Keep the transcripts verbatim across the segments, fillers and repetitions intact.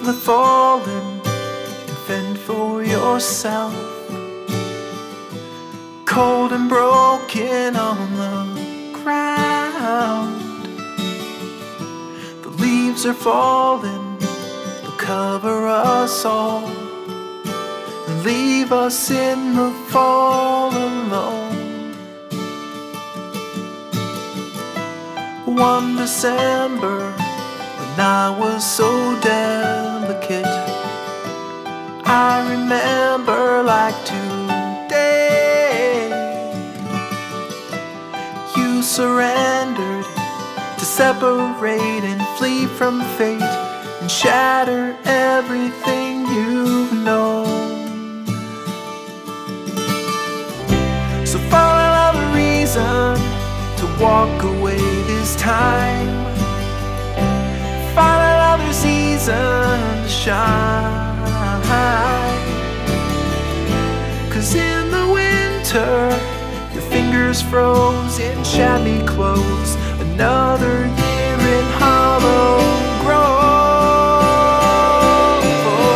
the fallen and fend for yourself. Cold and broken on the ground, the leaves are falling, they'll cover us all and leave us in the fall alone. One December, when I was so delicate, I remember like today. You surrendered to separate and flee from fate and shatter everything you've known. So find another reason to walk away this time. Find another season to shine. 'Cause in the winter, your fingers froze in shabby clothes. Another year in hollow grove.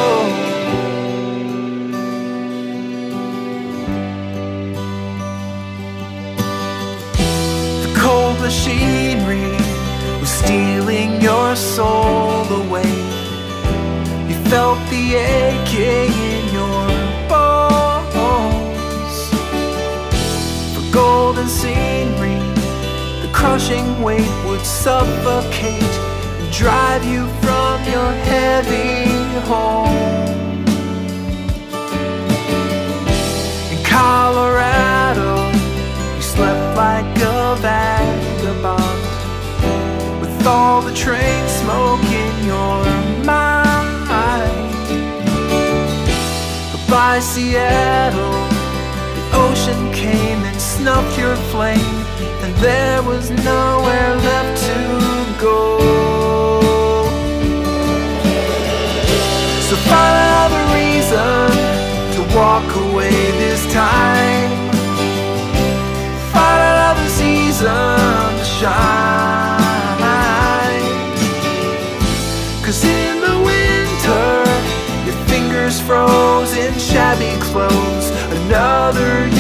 The cold machinery was stealing your soul away. You felt the aching in your bones. For golden scenery, the crushing weight would suffocate and drive you from your heavy home. In Colorado, you slept like a vagabond, with all the train smoke in your mind. But by Seattle, the ocean came and snuffed your flame, and there was nowhere left to go. So find another reason to walk away this time. Find another season to shine. 'Cause in the winter, your fingers froze in shabby clothes. Another